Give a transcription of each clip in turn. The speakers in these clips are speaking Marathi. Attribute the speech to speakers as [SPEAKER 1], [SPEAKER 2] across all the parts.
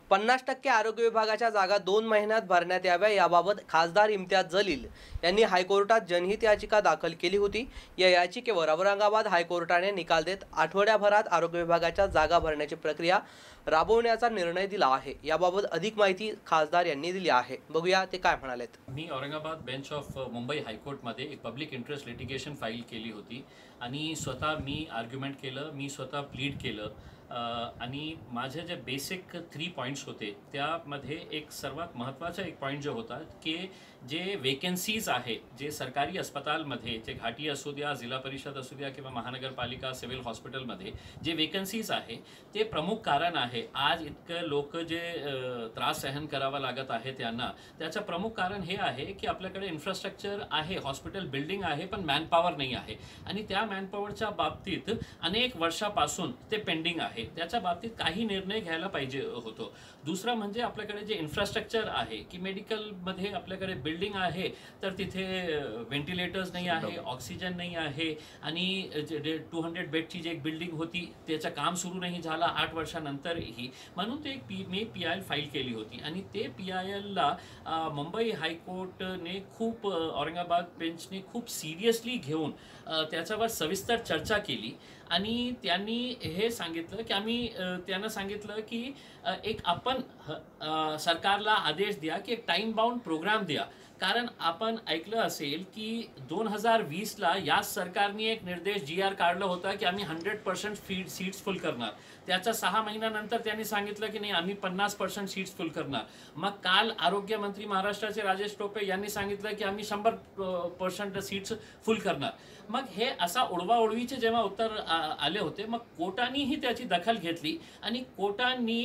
[SPEAKER 1] 50% आरोग्य विभागाच्या जागा 2 महिन्यात भरण्यात याव्या याबाबत खासदार इम्तियाज जलील यांनी हायकोर्टात जनहित याचिका दाखल केली होती। या याचिकेवर औरंगाबाद हायकोर्टाने निकाल देत आठवड्याभरात आरोग्य विभागाच्या जागा भरण्याची प्रक्रिया राबवण्याचा निर्णय दिला आहे। याबाबत अधिक माहिती खासदार यांनी दिली आहे। बघूया ते काय म्हणालेत।
[SPEAKER 2] मी Aurangabad bench of Mumbai high court मध्ये एक पब्लिक इंटरेस्ट लिटिगेशन फाईल केली होती आणि स्वतः मी आर्ग्युमेंट केलं, मी स्वतः प्लीड केलं आणि माझे जे बेसिक 3 पॉइंट्स होते त्यामध्ये एक सर्वात महत्त्वाचा एक पॉइंट जो होता की जे वेकेन्सीज आहे जे सरकारी अस्पतालमध्ये जे घाटी असू द्या, जिल्हा परिषद असू द्या किंवा महानगरपालिका सिव्हिल हॉस्पिटलमध्ये जे वेकेन्सीज आहे ते प्रमुख कारण आहे आज इतकं लोक जे त्रास सहन करावा लागत आहे त्यांना। त्याचं प्रमुख कारण हे आहे की आपल्याकडे इन्फ्रास्ट्रक्चर आहे, हॉस्पिटल बिल्डिंग आहे, पण मॅनपॉवर नाही आहे आणि त्या मॅनपॉवरच्या बाबतीत अनेक वर्षापासून ते पेंडिंग आहे। त्याच्या बाबतीत काही निर्णय घ्यायला पाहिजे होतो। दुसरा म्हणजे आपल्याकडे जे इन्फ्रास्ट्रक्चर आहे की मेडिकलमध्ये आपल्याकडे बिल्डिंग आहे तर तिथे व्हेंटिलेटर्स नाही आहे, ऑक्सिजन नाही आहे आणि 200 बेडची जी एक बिल्डिंग होती त्याचं काम सुरू नाही झालं 8 वर्षानंतरही, म्हणून ते मी PIL फाईल केली होती आणि ते PILला मुंबई हायकोर्टने खूप औरंगाबाद बेंचने खूप सिरियसली घेऊन त्याच्यावर सविस्तर चर्चा केली आणि त्यांनी हे सांगितलं की त्यांना सांगितलं की एक आपण सरकारला आदेश द्या की एक टाइम बाउंड प्रोग्राम द्या। कारण आपण ऐकलं असेल की 2020ला याच सरकारने एक निर्देश GR काढला होता की आम्ही 100% सीट्स फुल करणार। त्याच्या 6 महिन्यानंतर त्यांनी सांगितलं की नाही आम्ही 50% सीट्स फुल करणार। मग काल आरोग्य मंत्री महाराष्ट्राचे राजेश टोपे यांनी सांगितलं की आम्ही 100% सीट्स फुल करणार। मग हे असा उडवाउडवीचे जेव्हा उत्तर आले होते मग कोर्टानेही त्याची दखल घेतली आणि कोर्टाने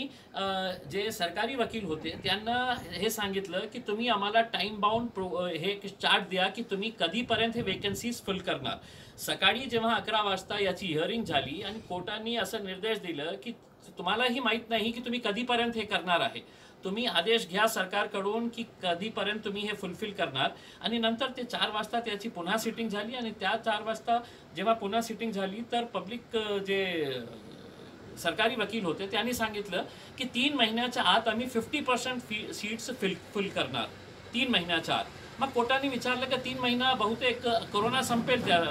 [SPEAKER 2] जे सरकारी वकील होते त्यांना हे सांगितलं की तुम्ही आम्हाला टाइम बाउंड हे चार्ट द्या की तुम्ही कधीपर्यंत हे वेकन्सीज फुल करणार। सकाळी जेव्हा 11 वाजता याची हिअरिंग झाली आणि कोर्टाने असं निर्देश दिलं की तुम्हालाही माहित नाही की तुम्ही कधीपर्यंत हे करणार आहे, तुम्ही आदेश घ्या सरकारकडून की कधीपर्यंत तुम्ही हे फुलफिल करणार। आणि नंतर ते 4 वाजता त्याची पुन्हा सिटिंग झाली आणि त्या 4 वाजता जेव्हा पुन्हा सिटिंग झाली तर पब्लिक जे सरकारी वकील होते त्यांनी सांगितलं की 3 महिन्याच्या आत आम्ही 50% सीट्स फुल करणार 3 महिन्याच्या आत। मग कोर्टाने विचारलं की 3 महिना बहुतेक कोरोना संपेल त्या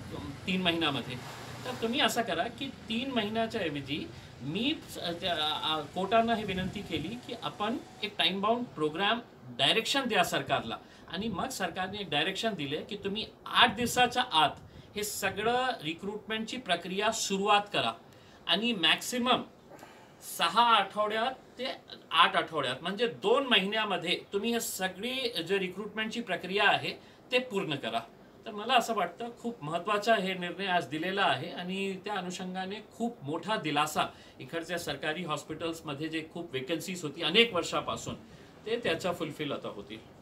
[SPEAKER 2] 3 महिन्यामध्ये, तर तुम्ही असं करा की 3 महिन्याच्या ऐवजी मी कोर्टानं हे विनंती केली की आपण एक टाइम बाउंड प्रोग्राम डायरेक्शन द्या सरकारला आणि मग सरकारने एक डायरेक्शन दिले की तुम्ही 8 दिवसाच्या आत हे सगळं रिक्रुटमेंटची प्रक्रिया सुरुवात करा आणि मॅक्सिमम 6 आठवड्यात ते 8 आठवड्यात म्हणजे 2 महिन्यामध्ये तुम्ही हे सगळी जे रिक्रुटमेंटची प्रक्रिया आहे ते पूर्ण करा। तर मला असं वाटतं खूप महत्त्वाचा हे निर्णय आज दिलेला आहे आणि त्या अनुषंगाने खूप मोठा दिलासा इकडच्या सरकारी हॉस्पिटल्समध्ये जे खूप वेकन्सीज होती अनेक वर्षापासून ते त्याचा फुलफिल आता होतील।